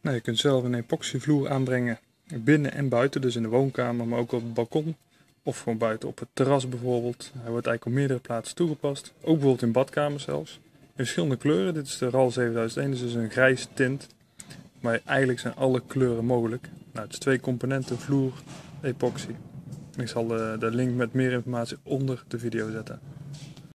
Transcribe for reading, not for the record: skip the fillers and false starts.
Nou, je kunt zelf een epoxyvloer aanbrengen binnen en buiten, dus in de woonkamer, maar ook op het balkon. Of gewoon buiten op het terras bijvoorbeeld. Hij wordt eigenlijk op meerdere plaatsen toegepast. Ook bijvoorbeeld in badkamers zelfs. In verschillende kleuren. Dit is de RAL 7001, dus een grijs tint. Maar eigenlijk zijn alle kleuren mogelijk. Nou, het is 2 componenten, vloer, epoxy. Ik zal de link met meer informatie onder de video zetten.